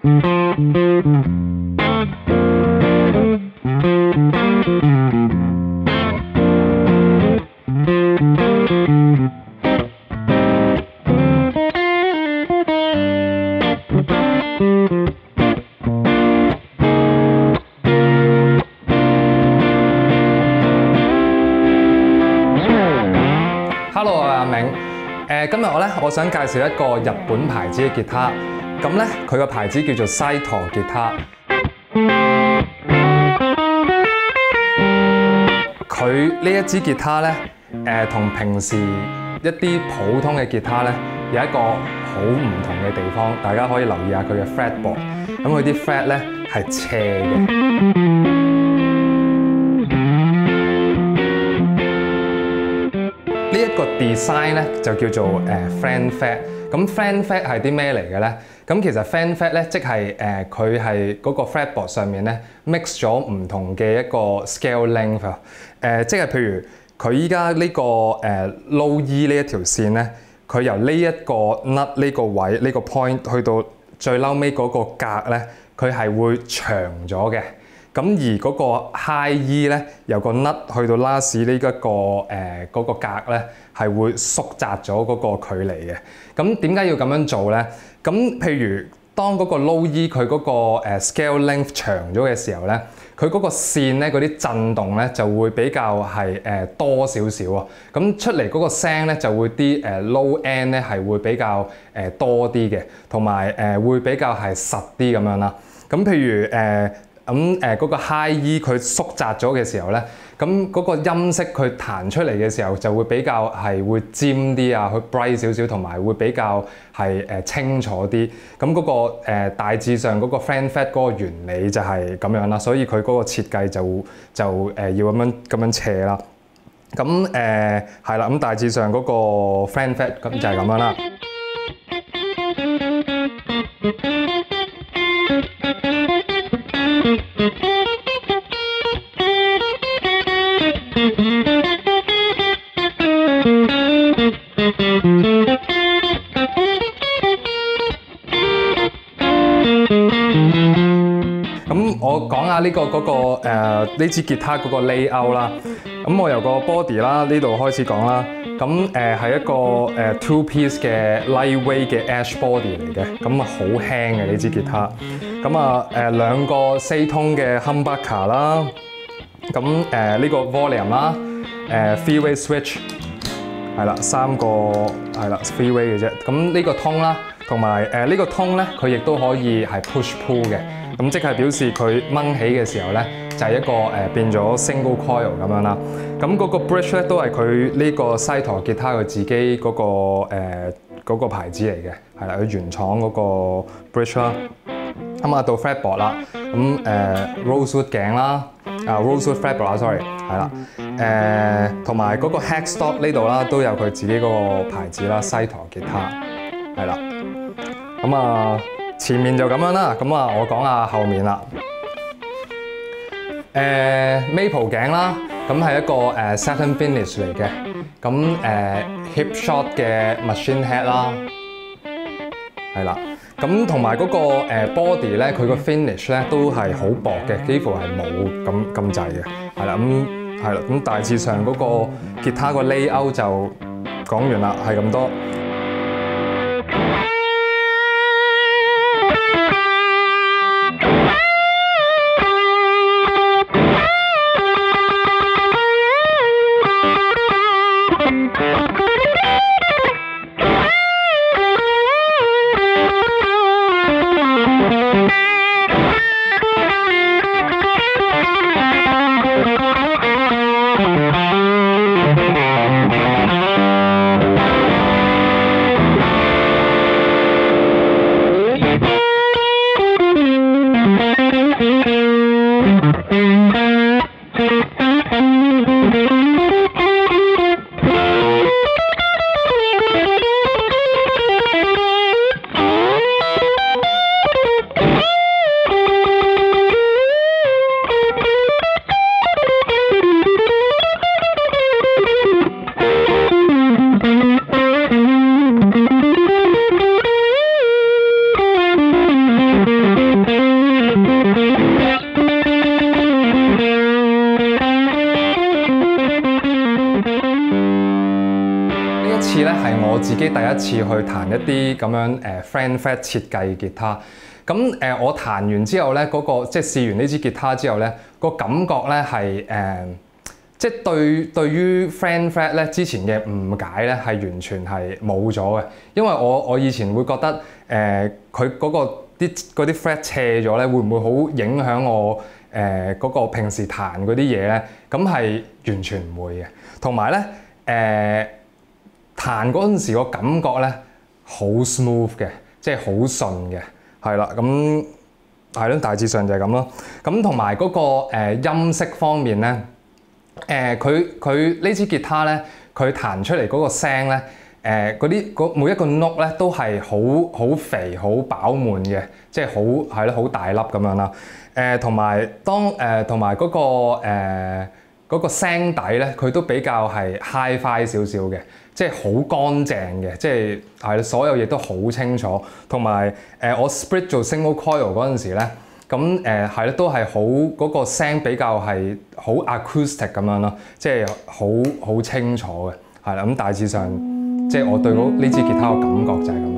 Hello， 我係阿明。今日我想介紹一個日本牌子嘅吉他。咁咧，佢個牌子叫做西陀吉他。佢呢一支吉他咧，同平時一啲普通嘅吉他咧，有一個好唔同嘅地方，大家可以留意下佢嘅 fretboard。咁佢啲 fret 咧係斜嘅。呢一個 design 咧就叫做fan fret。咁 fan fret 係啲咩嚟嘅咧？咁其實 fan fret 咧即係佢係嗰個 fretboard 上面咧 mix 咗唔同嘅一個 scale length 啊。即係譬如佢依家呢個low E 呢一條線咧，佢由呢一個 nut 呢個位呢個 point 去到最嬲尾嗰個格咧，佢係會長咗嘅。咁而嗰個 high E 咧，由個 nut 去到 last 呢一個嗰個格咧，係會縮窄咗嗰個距離嘅。咁點解要咁樣做咧？咁譬如當嗰個 low E 佢嗰個scale length 長咗嘅時候咧，佢嗰個線咧嗰啲震動咧就會比較係多少少啊。咁出嚟嗰個聲咧就會啲low end 咧係會比較多啲嘅，同埋會比較係實啲咁樣啦。咁譬如嗰個 high E 佢縮窄咗嘅時候咧，咁嗰個音色佢彈出嚟嘅時候就會比較係會尖啲啊，去 bright 少少，同埋會比較係清楚啲。咁嗰個大致上嗰個 fan fret 嗰個原理就係咁樣啦，所以佢嗰個設計就要咁樣斜啦。咁係啦，咁大致上嗰個 fan fret 咁就係咁樣啦。咁我講下呢呢支吉他嗰個 layout 啦。咁我由個 body 啦呢度開始講啦。咁係一個two piece 嘅 lightweight 嘅 ash body 嚟嘅。咁啊好輕嘅呢支吉他。咁啊兩個4 tone 嘅 humbucker 啦。咁呢個 volume 啦。three-way switch 係啦，3個係啦 three-way 嘅啫。咁呢個 tone 啦，同埋呢個 tone 咧，佢亦都可以係 push pull 嘅。咁即係表示佢掹起嘅時候咧，就係一個變咗 single coil 咁樣啦。咁嗰個 bridge 咧都係佢呢個西陀吉他佢自己嗰個牌子嚟嘅，係啦，佢原廠嗰個 bridge 啦。咁啊到 fretboard 啦，咁rosewood 頸啦，rosewood fretboard 啦 ，sorry， 係啦，同埋嗰個 headstock 呢度啦，都有佢自己嗰個牌子啦，西陀吉他，係啦。咁啊前面就咁樣啦，咁啊我講下後面啦。maple 頸啦，咁係一個satin finish 嚟嘅，咁hip shot 嘅 machine head 啦，係啦。咁同埋嗰個body 咧，佢個 finish 咧都係好薄嘅，幾乎係冇咁滯嘅，係啦。係啦，咁大致上嗰個吉他個 layout 就講完啦，係咁多。 自己第一次去彈一啲咁樣FranFret 設計吉他。咁我彈完之後咧，即係試完呢支吉他之後咧，個感覺咧係即係對於 FranFret 咧之前嘅誤解咧係完全係冇咗嘅，因為我以前會覺得佢嗰啲 fret 斜咗咧，會唔會好影響我嗰個平時彈嗰啲嘢咧？咁係完全唔會嘅。同埋咧彈嗰陣時個感覺咧好 smooth 嘅，即係好順嘅，係啦。咁係咯，大致上就係咁咯。咁同埋嗰個音色方面咧。佢呢支吉他咧，佢彈出嚟嗰個聲咧，每一個 note 咧都係好肥、好飽滿嘅，即係好大粒咁樣啦。同埋嗰個聲底咧，佢都比較係 hi-fi 少少嘅，即係好乾淨嘅，即係所有嘢都好清楚。同埋我 split 做 single coil 嗰陣時咧。咁係咧，都係好嗰個聲比較係好 acoustic 咁樣咯，即係好清楚嘅，係啦。咁大致上，即係我對呢支吉他嘅感覺就係咁。